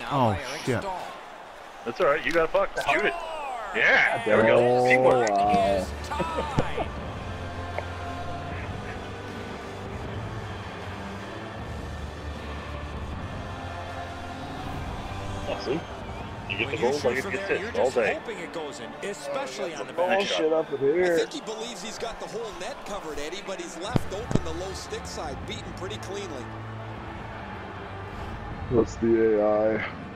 Oh, shit. That's all right. You got a puck. Shoot it. Yeah. There we go. Teamwork. Wow. See? You get the goals like it gets hit all day. Hoping it goes in, especially on the Oh, shit up in here. I think he believes he's got the whole net covered, Eddie, but he's left open the low stick side, beaten pretty cleanly. What's the AI?